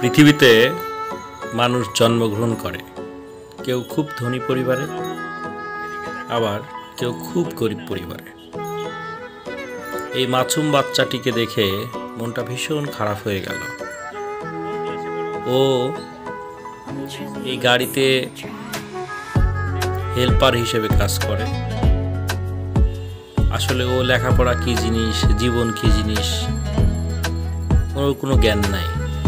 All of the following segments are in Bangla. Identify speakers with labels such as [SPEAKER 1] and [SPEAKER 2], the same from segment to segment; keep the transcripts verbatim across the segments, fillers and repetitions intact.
[SPEAKER 1] পৃথিবীতে মানুষ জন্মগ্রহণ করে, কেউ খুব ধনী পরিবারে, আবার কেউ খুব গরিব পরিবারে। এই মাসুম বাচ্চাটিকে দেখে মনটা ভীষণ খারাপ হয়ে গেল। ও এই গাড়িতে হেল্পার হিসেবে কাজ করে। আসলে ও লেখাপড়া কি জিনিস, জীবন কি জিনিস, ওর কোনো জ্ঞান নাই।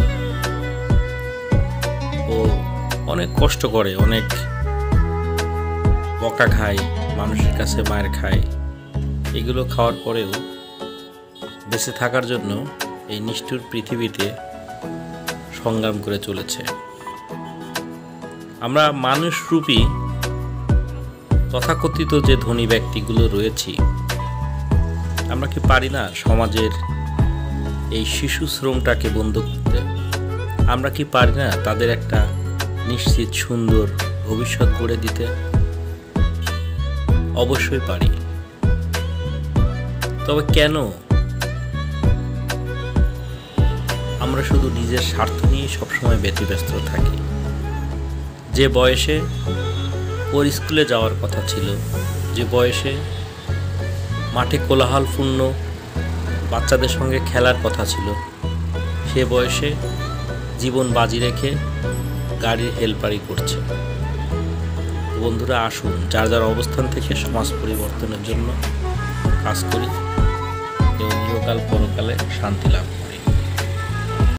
[SPEAKER 1] ও অনেক কষ্ট করে, অনেক বকা খায়, মানুষের কাছে মায়ের খায়। এগুলো খাওয়ার পরেও বেঁচে থাকার জন্য এই নিষ্ঠুর পৃথিবীতে সংগ্রাম করে চলেছে। আমরা মানুষরূপী তথাকথিত যে ধনী ব্যক্তিগুলো রয়েছি, আমরা কি পারি না সমাজের এই শিশু শ্রমটাকে বন্ধ করতে? আমরা কি পারি না তাদের একটা নিশ্চিত সুন্দর ভবিষ্যৎ গড়ে দিতে? অবশ্যই পারি। তবে কেন আমরা শুধু নিজের স্বার্থ নিয়ে সবসময় ব্যতিব্যস্ত থাকি? যে বয়সে ওর স্কুলে যাওয়ার কথা ছিল, যে বয়সে মাঠে কোলাহলপূর্ণ বাচ্চাদের সঙ্গে খেলার কথা ছিল, সে বয়সে জীবন বাজি রেখে গাড়ির হেল্পারি করছে। বন্ধুরা, আসুন যার যার অবস্থান থেকে সমাজ পরিবর্তনের জন্য কাজ করি এবং ইহকাল পরকালে শান্তি লাভ করি।